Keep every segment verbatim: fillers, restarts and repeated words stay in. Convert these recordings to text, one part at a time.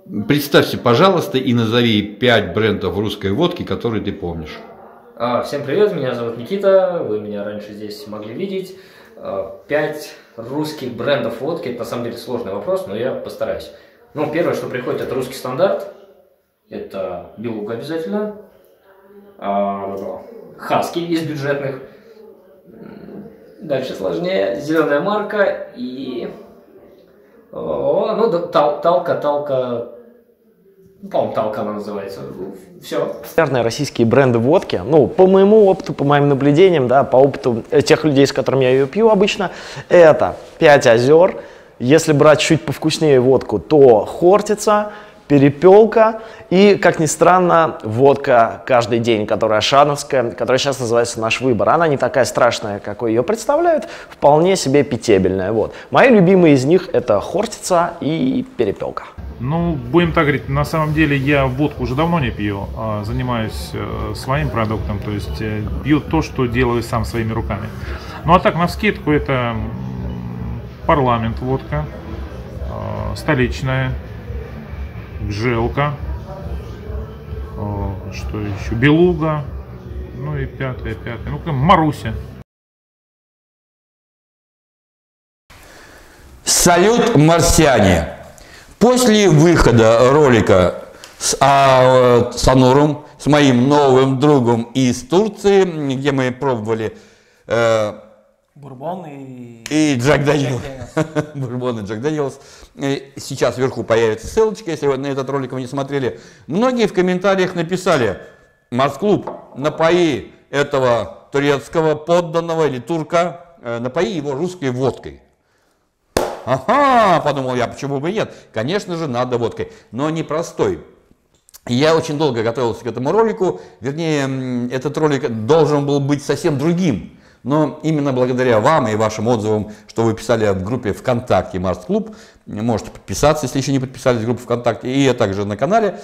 Представься, пожалуйста, и назови пять брендов русской водки, которые ты помнишь. А, всем привет, меня зовут Никита, вы меня раньше здесь могли видеть. Пять русских брендов водки, это на самом деле сложный вопрос, но я постараюсь. Ну, первое, что приходит, это русский стандарт, это Белуга обязательно, Хаски из бюджетных, дальше сложнее, зеленая марка и, о, ну, тал, талка, талка, по-моему, талка она называется, все. Наверное, российские бренды водки, ну, по моему опыту, по моим наблюдениям, да, по опыту тех людей, с которыми я ее пью обычно, это пять озер, если брать чуть повкуснее водку, то Хортица, Перепелка и, как ни странно, водка каждый день, которая шановская, которая сейчас называется «Наш выбор». Она не такая страшная, какой ее представляют, вполне себе питебельная. Вот. Мои любимые из них это Хортица и Перепелка. Ну, будем так говорить, на самом деле я водку уже давно не пью, а занимаюсь э, своим продуктом, то есть э, пью то, что делаю сам своими руками. Ну а так, навскидку, это Парламент водка, э, столичная, Гжелка, э, что еще, Белуга, ну и пятая, пятая, ну Маруся. Салют, марсиане! После выхода ролика с, а, с Ануром, с моим новым другом из Турции, где мы пробовали э, Бурбон и, и Джек Дэниелс. Бурбон и Джек Дэниелс. Сейчас вверху появится ссылочка, если вы на этот ролик вы не смотрели. Многие в комментариях написали: Марс-клуб, напои этого турецкого подданного или турка, э, напои его русской водкой. Ага, подумал я, почему бы нет? Конечно же, надо водкой, но не простой. Я очень долго готовился к этому ролику, вернее, этот ролик должен был быть совсем другим. Но именно благодаря вам и вашим отзывам, что вы писали в группе ВКонтакте Марс-клуб, можете подписаться, если еще не подписались в группу ВКонтакте, и также на канале,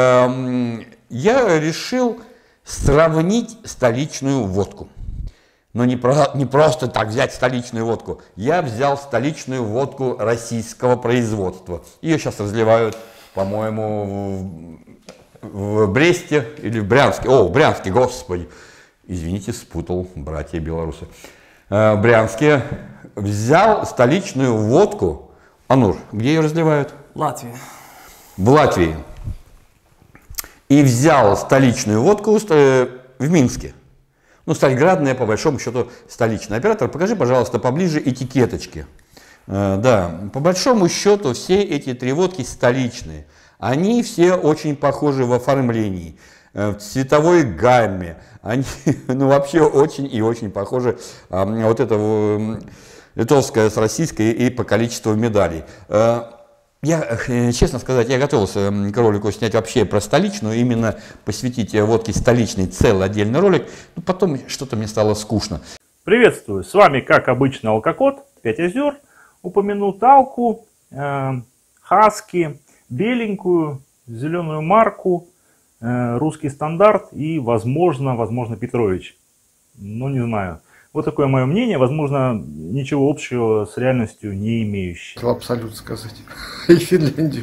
я решил сравнить столичную водку. Но не, про, не просто так взять столичную водку. Я взял столичную водку российского производства. Ее сейчас разливают, по-моему, в, в Бресте или в Брянске. О, в Брянске, господи. Извините, спутал, братья белорусы. В Брянске взял столичную водку. Анур, где ее разливают? Латвия. В Латвии. И взял столичную водку в Минске. Ну, стальградная, по большому счету, столичный оператор. Покажи, пожалуйста, поближе этикеточки. Э, да, по большому счету, все эти три водки столичные. Они все очень похожи в оформлении, э, в цветовой гамме. Они, ну, вообще очень и очень похожи. Э, вот это э, литовская с российской и по количеству медалей. Э, Я, честно сказать, я готовился к ролику снять вообще про столичную, именно посвятить водке столичной целый отдельный ролик, но потом что-то мне стало скучно. Приветствую, с вами, как обычно, Алкокот, пять озер, упомянул талку, э, хаски, беленькую, зеленую марку, э, русский стандарт и, возможно, возможно, Петрович, ну не знаю. Вот такое мое мнение, возможно, ничего общего с реальностью не имеющее. Абсолютно сказать. И Финляндию.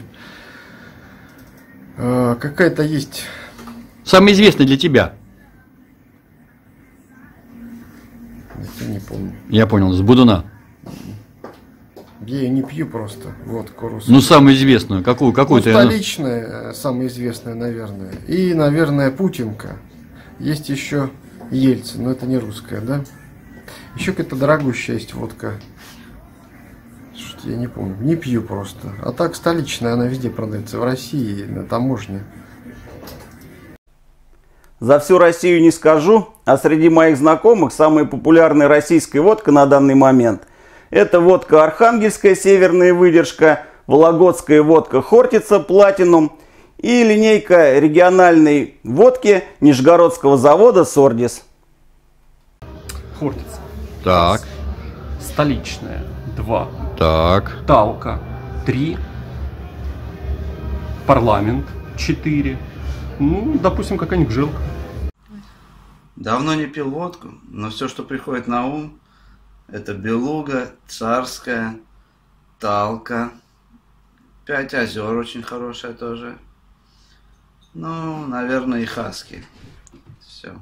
А, какая-то есть... Самый известный для тебя? Я не помню. Я понял, с Будуна. Я ее не пью просто, водку русскую. Ну, самую известную, какую? какую-то? Ну, столичная, самая известная, наверное. И, наверное, Путинка. Есть еще Ельцин, но это не русская, да? Еще какая-то дорогущая есть водка. Что-то я не помню. Не пью просто. А так столичная, она везде продается. В России, на таможне. За всю Россию не скажу, а среди моих знакомых самая популярная российская водка на данный момент — это водка Архангельская северная выдержка, Вологодская водка Хортица Платинум и линейка региональной водки Нижегородского завода Сордис. Хортица. Так. Столичная два. Так. Талка три. Парламент четыре. Ну, допустим, какая-нибудь Гжелка. Давно не пил водку, но все, что приходит на ум, это Белуга, Царская, Талка, Пять озер очень хорошая тоже. Ну, наверное, и хаски. Все.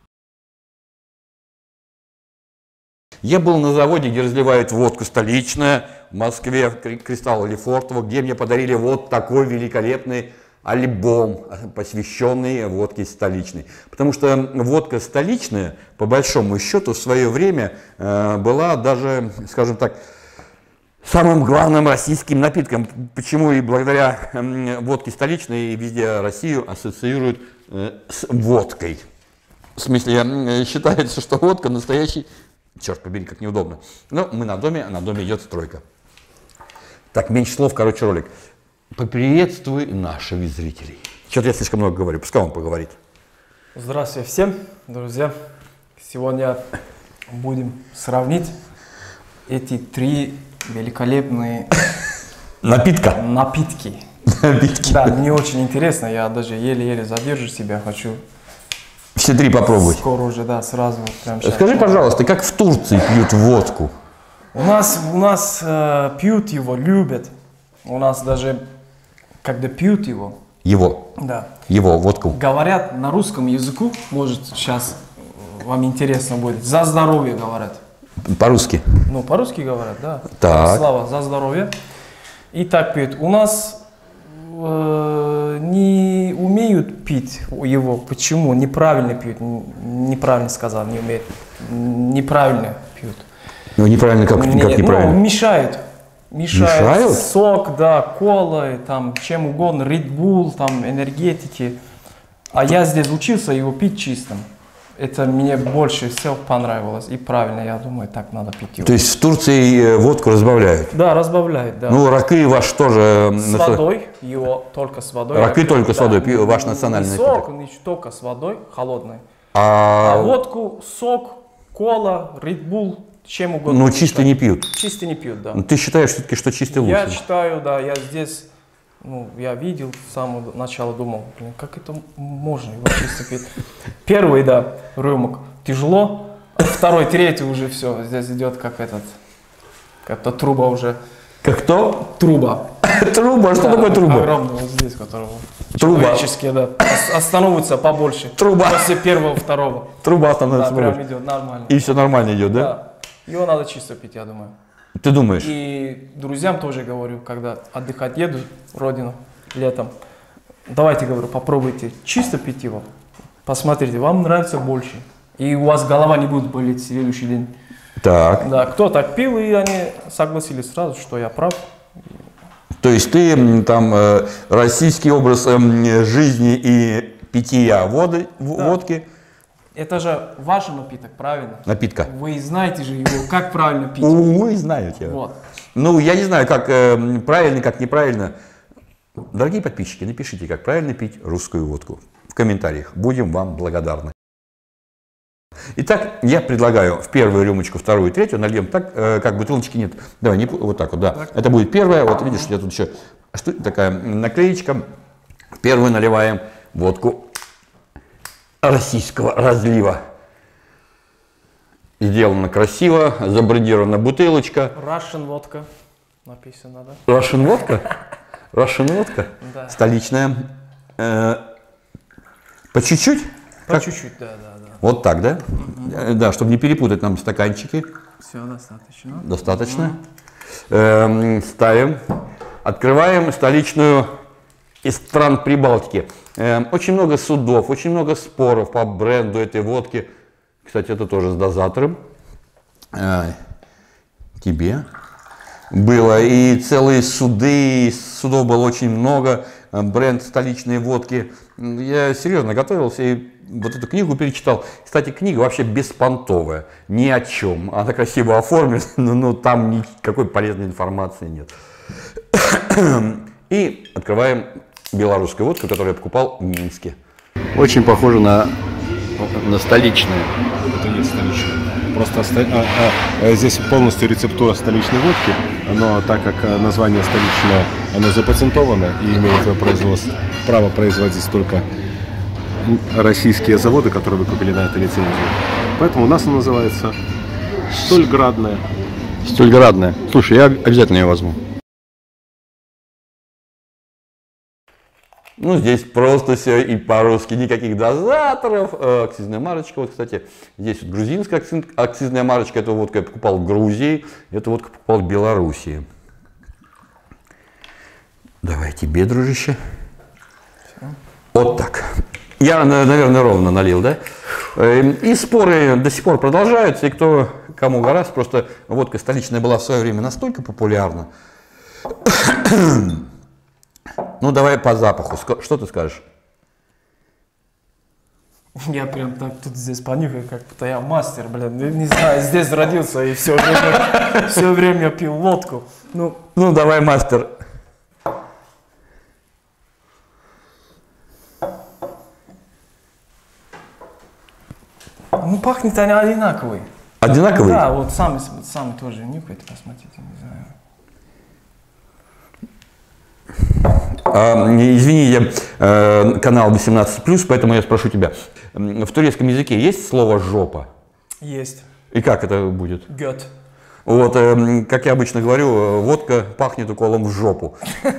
Я был на заводе, где разливают водку столичная, в Москве, в Кристалл Лефортово, где мне подарили вот такой великолепный альбом, посвященный водке столичной. Потому что водка столичная, по большому счету, в свое время э, была даже, скажем так, самым главным российским напитком. Почему и благодаря э, водке столичной везде Россию ассоциируют э, с водкой. В смысле, э, считается, что водка настоящий... Черт побери, как неудобно. Но мы на доме, а на доме идет стройка. Так, меньше слов, короче, ролик. Поприветствуй наших зрителей. Что-то я слишком много говорю, пускай он поговорит. Здравствуйте всем, друзья. Сегодня будем сравнить эти три великолепные Напитка. напитки. Напитки. Да, мне очень интересно, я даже еле-еле задержу себя, хочу... Все три попробовать. Скоро уже, да, сразу. Вот прям сейчас. Скажи, пожалуйста, как в Турции пьют водку? У нас, у нас э, пьют его, любят. У нас даже, когда пьют его, Его. да, Его, водку. говорят на русском языку, может сейчас вам интересно будет, за здоровье говорят. По-русски. Ну, по-русски говорят, да. Так. Слава, за здоровье. И так пьют. У нас э, не умеют пить его. Почему? Неправильно пьют. Неправильно сказал, не умеют. Неправильно пьют. Ну, неправильно, как, Не, как неправильно? Ну, мешают. Мешают. Мешают? Сок, да, кола, там, чем угодно, Red Bull, там, энергетики. А я здесь учился его пить чистым. Это мне больше всего понравилось. И правильно, я думаю, так надо пить его. То есть в Турции водку разбавляют? Да, разбавляют, да. Ну, ракы ваш тоже... С водой, его только с водой. Ракы только да. с водой, пью, ваш национальный не напиток. сок, не только с водой, холодной. А... А водку, сок, кола, Red Bull, чем угодно. Ну, чисто не пьют? Чисто не пьют, да. Ну, ты считаешь все-таки, что чистый лучше? Я считаю, да, я здесь, ну, я видел с самого начала, думал, блин, как это можно его чисто пить. Первый, да, рюмок тяжело, второй, третий уже все, здесь идет как этот, как-то труба уже. Как кто? Труба. Труба? Что такое труба? Огромный вот здесь, которого Труба. человеческие, да, остановится побольше. Труба. После первого, второго. Труба становится да, прям побольше. идет нормально. И все нормально идет, да? Да. Его надо чисто пить, я думаю. Ты думаешь? И друзьям тоже говорю, когда отдыхать еду в родину летом, давайте, говорю, попробуйте чисто пить его. Посмотрите, вам нравится больше. И у вас голова не будет болеть в следующий день. Так. Да, кто так пил, и они согласились сразу, что я прав. То есть ты там э, российский образ э, жизни и питья воды, Да. водки. Это же ваш напиток, правильно? Напитка. Вы знаете же его, как правильно пить. Ой, знаю тебя. Вот. Ну, я не знаю, как э, правильно, как неправильно. Дорогие подписчики, напишите, как правильно пить русскую водку в комментариях. Будем вам благодарны. Итак, я предлагаю в первую рюмочку, вторую, третью нальем так, э, как бутылочки нет. Давай, не, вот так вот, да. Так. Это будет первая. Вот видишь, я тут еще что, такая наклеечка. Первую наливаем водку российского разлива. Сделано красиво, забрендирована бутылочка. Russian водка написано, да? Russian водка? Russian водка? Да. Столичная. Э, по чуть-чуть? По Как? чуть-чуть, да, да, да. Вот так, да? Угу. Да, чтобы не перепутать нам стаканчики. Все, достаточно. Достаточно. Угу. Эм, ставим. Открываем столичную из стран Прибалтики. Эм, очень много судов, очень много споров по бренду этой водки. Кстати, это тоже с дозатором. Э, тебе было. И целые суды, судов было очень много. Бренд столичной водки. Я серьезно готовился и вот эту книгу перечитал. Кстати, книга вообще беспонтовая, ни о чем. Она красиво оформлена, но там никакой полезной информации нет. И открываем белорусскую водку, которую я покупал в Минске. Очень похоже на, на столичную. Это есть столичная. Просто а, а, здесь полностью рецептура столичной водки, но так как название столичное, оно запатентовано и имеет производство, право производить только российские заводы, которые выкупили на этой лицензии. Поэтому у нас она называется Стольградная. Стольградная. Слушай, я обязательно ее возьму. Ну, здесь просто все и по-русски, никаких дозаторов. Э, акцизная марочка, вот, кстати, здесь вот грузинская акциз, акцизная марочка, эту водку я покупал в Грузии, эту водку покупал в Белоруссии. Давай тебе, дружище. Все. Вот так. Я, наверное, ровно налил, да? И споры до сих пор продолжаются, и кто кому гораздо, просто водка столичная была в свое время настолько популярна. Ну, давай по запаху. Что ты скажешь? Я прям так тут здесь понюхаю, как будто я мастер, блин. Не, не знаю, здесь родился и все время, все время пил водку. Ну, ну, давай, мастер. Ну, пахнет они одинаковый. Одинаковый? Да, вот сами, сами тоже нюхайте, посмотрите, не знаю. А, извини, я э, канал восемнадцать плюс, поэтому я спрошу тебя. В турецком языке есть слово «жопа»? Есть. И как это будет? Гет. Вот, э, как я обычно говорю, водка пахнет уколом в жопу.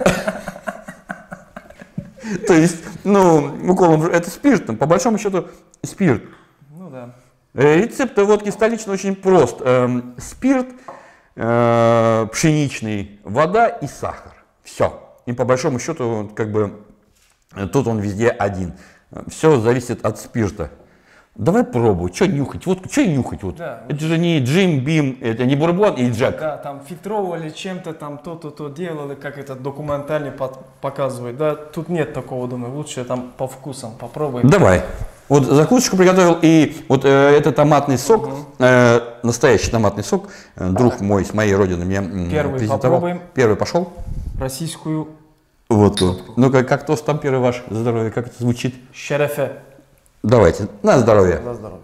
То есть, ну, уколом в жопу, это спирт, по большому счету спирт. Ну да. Рецепт водки столичный очень прост. Спирт, пшеничный, вода и сахар. Все. И по большому счету, как бы, тут он везде один. Все зависит от спирта. Давай пробуй, что нюхать, водку, что нюхать? Вот. Да, это же не Джим Бим, это не Бурбон и Джек. Да, там фильтровали чем-то, там то-то, то делали, как это документально показывает. Да, тут нет такого, думаю, лучше там по вкусам попробуем. Давай. Вот закусочку приготовил, и вот э, это томатный сок, угу. э, настоящий томатный сок, э, друг мой с моей родины мне Первый презентовал. Попробуем. Первый пошел. Российскую. Вот тут. Ну-ка, как тост там первый ваш, за здоровье, как это звучит? Шерефе. Давайте, на здоровье. На здоровье.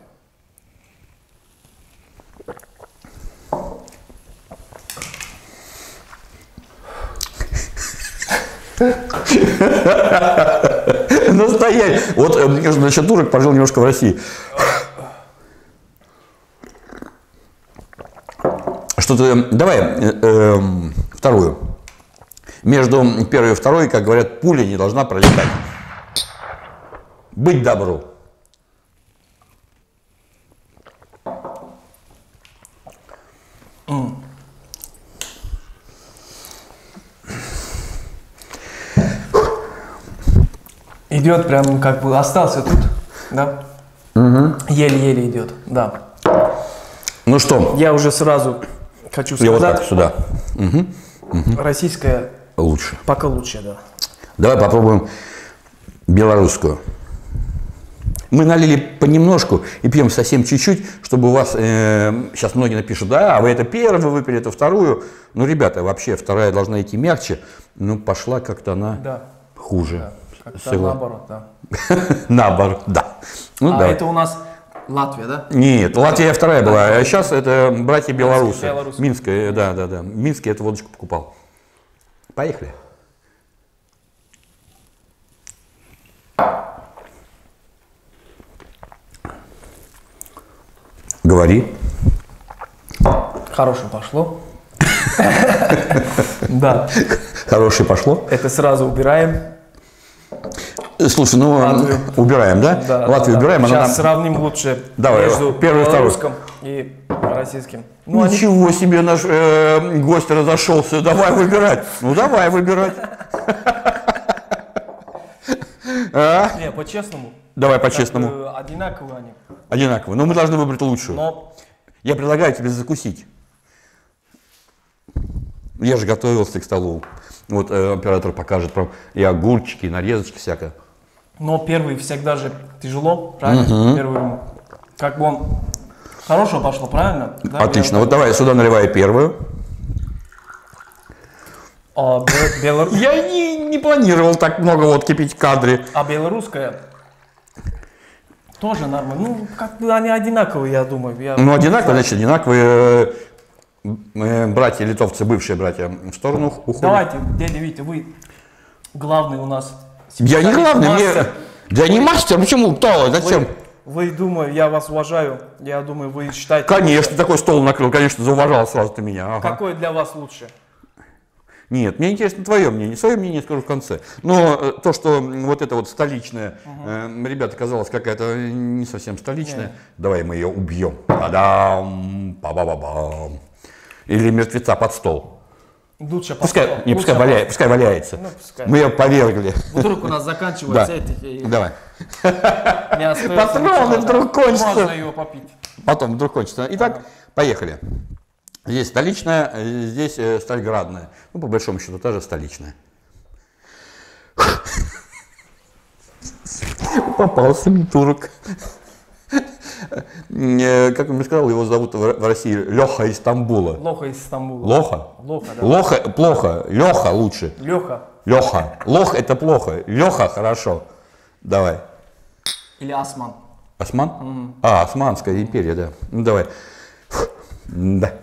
Настоящий. Вот, значит, турок пожил немножко в России. Что-то, давай, э, э, вторую. Между первой и второй, как говорят, пуля не должна пролетать. Быть добру. Mm. Идет прям как бы остался тут, да? Еле-еле угу. идет, да. Ну что? Я уже сразу хочу сказать. Я вот так сюда. Угу. Угу. Российская лучше. Пока лучше, да. Давай попробуем белорусскую. Мы налили понемножку и пьем совсем чуть-чуть, чтобы у вас, э, сейчас многие напишут, да, а вы это первую выпили, это вторую. Ну, ребята, вообще вторая должна идти мягче, но пошла как-то она да. хуже. Да. Как-то наоборот, да. Наоборот, да. Ну, а да. Это у нас Латвия, да? Нет, Латвия вторая была, а сейчас это братья белорусы. Белорусы. Минская, да, да, да. Минская эту водочку покупал. Поехали. Говори. Хорошее пошло. Да. Хорошее пошло. Это сразу убираем. Слушай, ну Латвию. Убираем, да? Да. Латвию да, убираем. Да. Сейчас нам... сравним лучше Давай, между первый, белорусским и российским. Ну, ничего они... себе, наш э, гость разошелся. Давай выбирать. Ну давай выбирать. Не, по-честному. Давай по-честному. Одинаковые они. Одинаковые. Но мы должны выбрать лучшую. Но... Я предлагаю тебе закусить. Я же готовился к столу. Вот э, оператор покажет про и огурчики, и нарезочки всякое. Но первый всегда же тяжело, правильно? Угу. Первый, как бы он хорошо пошло, правильно? Да, отлично. Вот давай сюда наливай первую. А, белор... Я не, не планировал так много водки пить в кадре. А белорусская тоже нормально. Ну, как бы они одинаковые, я думаю. Я... Ну, одинаковые, значит, одинаковые. Братья литовцы, бывшие братья, в сторону уходят. Давайте, дядя Витя, вы главный у нас. Я не главный, мастер. Мне... Я не мастер, почему? Кто? Зачем? Вы, вы, думаю, я вас уважаю, я думаю, вы считаете... Конечно, лучше. Такой стол накрыл, конечно, зауважал сразу ты меня. Ага. Какой для вас лучше? Нет, мне интересно твое мнение. Свое мнение скажу в конце. Но э, то, что вот это вот столичное, э, ребята, казалось, какая-то не совсем столичная, Не. давай мы ее убьем. Па-дам, па-ба-ба-бам. Или мертвеца под стол. Лучше Пускай, постол. не, Лучше пускай, валяет, постол. пускай валяется. Ну, пускай. Мы ее повергли. Вдруг у нас заканчивается Да. эти. и Давай. не остается Патроны ничего, вдруг да. кончатся. Можно его попить. Потом вдруг кончится. Итак, поехали. Здесь столичная, э, здесь э, стальградная. Ну, по большому счету, та же столичная. Попался мне турок. Э, Как он мне сказал, его зовут в в России Леха из Стамбула. Лоха из Стамбула. Лоха? Лоха, да. Лоха плохо, Леха лучше. Леха. Леха. Лох это плохо. Леха хорошо. Давай. Или Осман. Осман? А, Османская империя, да. Ну давай. Фу. Да.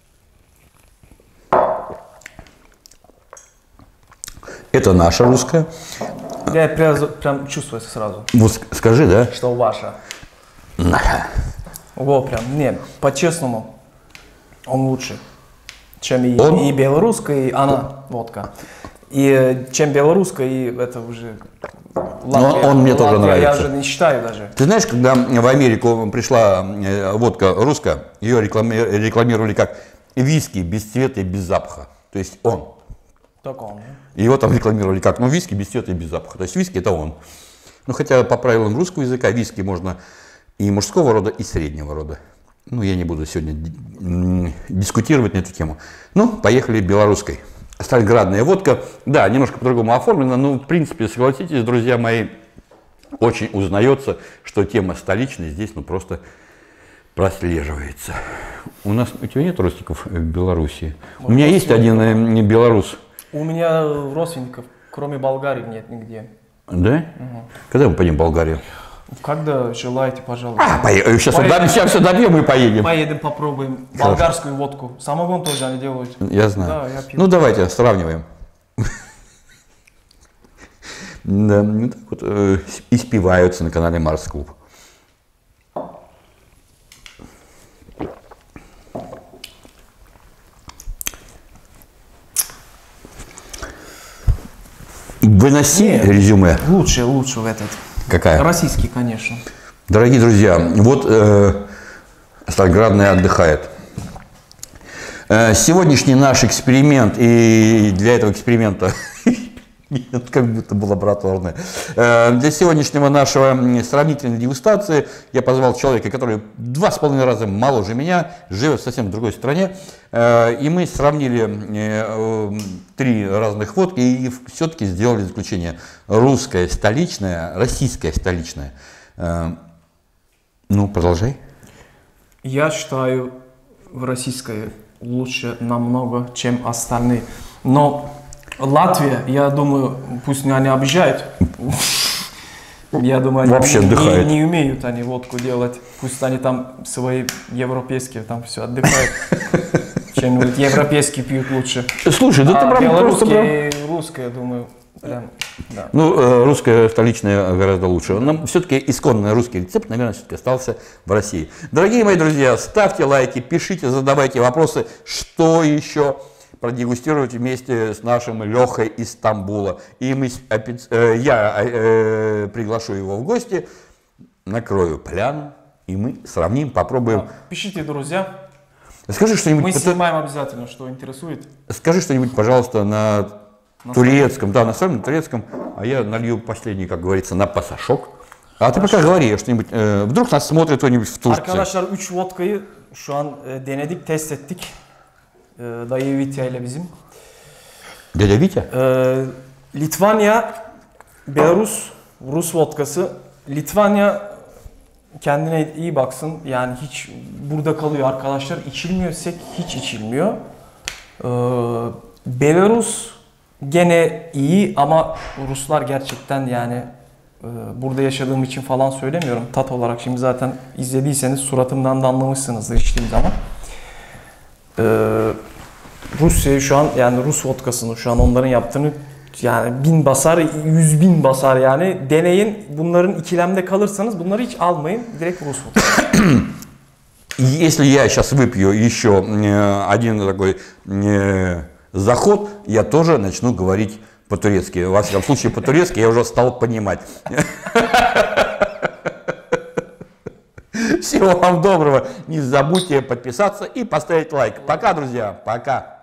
Это наша русская. Я прям, прям чувствую сразу, Вот ск- скажи, да? что ваша. Наша. Во, прям, не, по-честному, он лучше, чем и, Он? и белорусская, и она, водка. И э, чем белорусская, и это уже Латвия. он мне тоже Латвия нравится. Я уже не считаю даже. Ты знаешь, когда в Америку пришла э, водка русская, ее реклами- рекламировали как виски без цвета и без запаха. То есть он. Только он. Его там рекламировали как, ну, виски без цвета и без запаха. То есть виски это он. Ну, хотя по правилам русского языка виски можно и мужского рода, и среднего рода. Ну, я не буду сегодня ди- м, дискутировать на эту тему. Ну, поехали белорусской. Стальградная водка, да, немножко по-другому оформлена, но, в принципе, согласитесь, друзья мои, очень узнается, что тема столичная здесь, ну, просто прослеживается. У нас, у тебя нет родственников в Беларуси? У меня есть один э, белорус. У меня родственников, кроме Болгарии, нет нигде. Да? Когда мы поедем в Болгарию? Когда желаете, пожалуйста. А, поедем. Сейчас, Поедем. вот, сейчас все добьем и поедем. Поедем, попробуем. Болгарскую водку. Самогон тоже они делают. Я знаю. Да, я пью. Ну, давайте сравниваем. Да, ну так вот э, испиваются на канале Марс Клуб. Выноси Нет. резюме. Лучше, лучше в этот. Какая? Российский, конечно. Дорогие друзья, вот э, Стальградная отдыхает. Э, сегодняшний наш эксперимент, и для этого эксперимента, нет, как будто бы лабораторное, э, для сегодняшнего нашего м, сравнительной дегустации я позвал человека, который два с половиной раза моложе меня, живет в совсем другой стране, э, и мы сравнили э, э, три разных водки и все-таки сделали заключение: русская столичная, российская столичная. Э, ну, продолжай. Я считаю, в российской лучше намного, чем остальные. Но Латвия, я думаю, пусть меня не обижают. Я думаю, они Вообще не, отдыхает. не, не умеют они водку делать. Пусть они там свои европейские, там все отдыхают. Чем-нибудь европейский пьют лучше. Слушай, да ты А прям просто прям- белорусские, русские, я думаю, прям, да. Ну, э, русская столичная гораздо лучше. Нам все-таки исконный русский рецепт, наверное, все-таки остался в России. Дорогие мои друзья, ставьте лайки, пишите, задавайте вопросы, что еще продегустировать вместе с нашим Лехой из Стамбула. И мы, с- опять- э, я э, приглашу его в гости, накрою плян, и мы сравним, попробуем. Пишите, друзья. Скажи что-нибудь. Мы пота- снимаем обязательно, что интересует. Скажи что-нибудь, пожалуйста, на, На турецком, да, на самом турецком, а я налью последний, как говорится, на пасашок. А ты пока говори что-нибудь, э, вдруг нас смотрит кто-нибудь в Турции. Arkadaşlar üç vodkayı şu an e, denedik, test ettik. E, Dayı Vitya ile bizim. Дядя Витя? E, Litvanya, Belarus, Rus vodkası. Litvanya kendine iyi baksın. Yani hiç burada kalıyor arkadaşlar. İçilmiyor, sek hiç içilmiyor. E, Belarus gene iyi ama Ruslar gerçekten yani e, burada yaşadığım için falan söylemiyorum. Tat olarak şimdi zaten izlediyseniz suratımdan da anlamışsınızdır içtiğim zaman. E, Rusya'yı şu an yani Rus vodkasını şu an onların yaptığını yani bin basar, yüz bin basar yani. Deneyin. Bunların ikilemde kalırsanız bunları hiç almayın. Direkt Rus vodkası. Если я сейчас выпью еще э, один такой э, заход, я тоже начну говорить по-турецки. Во всяком случае, по-турецки я уже стал понимать. Всего вам доброго. Не забудьте подписаться и поставить лайк. Пока, друзья. Пока.